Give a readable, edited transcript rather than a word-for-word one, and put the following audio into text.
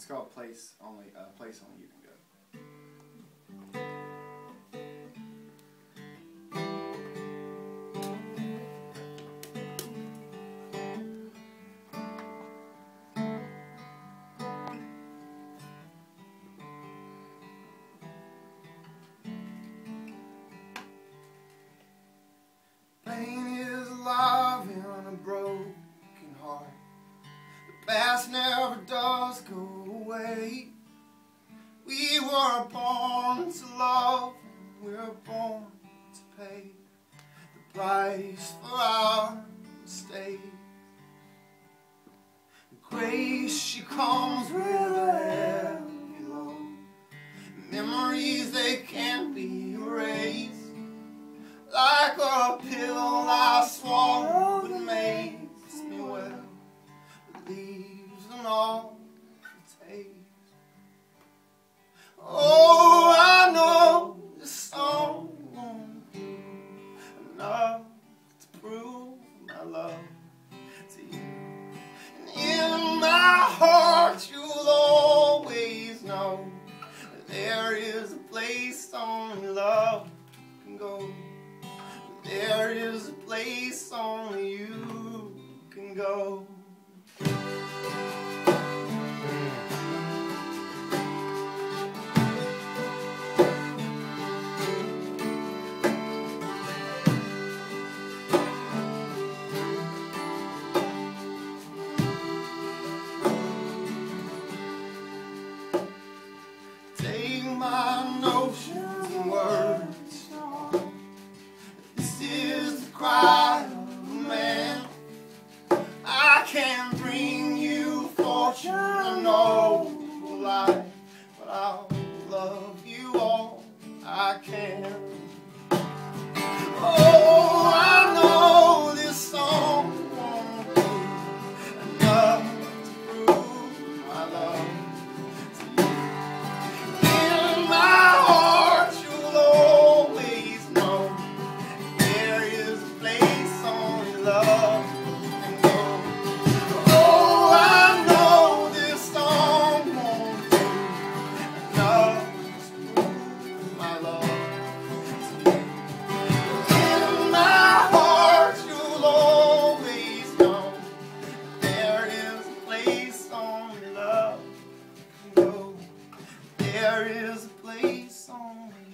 called Place Only You Can Go. Pain is alive in a broken heart. The past never does go away. We were born to love, and we were born to pay the price for our mistakes. Grace, she comes with a heavy load. Memories, they can't be erased. Like a pill I swallowed, it makes me well, but leaves an awful taste. Oh, I know this song won't do enough to prove my love to you. And in my heart you'll always know that there is a place only love can go. There is a place only you can go. Take my notions and words. Cry of a man. I can bring you fortune and noble life, but I'll love you all I can. Oh, I know this song won't do enough to prove my love to you. In my heart you'll always know there is a place only love can go. Oh, I know this song won't do enough to prove my love to you. In my heart you'll always know there is a place only love can go. There is a place only